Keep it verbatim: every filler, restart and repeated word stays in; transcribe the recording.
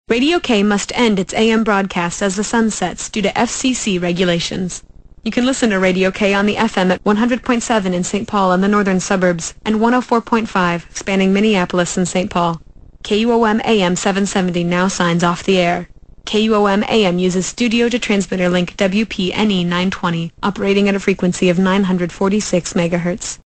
Radio K must end its A M broadcast as the sun sets due to F C C regulations. You can listen to Radio K on the F M at one hundred point seven in Saint Paul and the northern suburbs, and one oh four point five, spanning Minneapolis and Saint Paul. K U O M A M seven seventy now signs off the air. K U O M A M uses studio-to-transmitter link W P N E nine twenty, operating at a frequency of nine hundred forty-six megahertz.